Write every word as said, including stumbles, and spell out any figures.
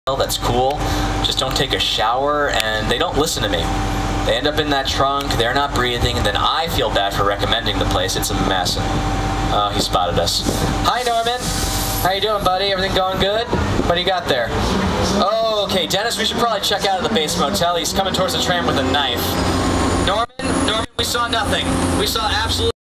that's cool. Just don't take a shower, and they don't listen to me. They end up in that trunk, they're not breathing, and then I feel bad for recommending the place. It's a mess. Oh, he spotted us. Hi, Norman. How you doing, buddy? Everything going good? What do you got there? Oh, okay, Dennis, we should probably check out of the base motel. He's coming towards the tram with a knife. Norman, Norman, we saw nothing. We saw absolutely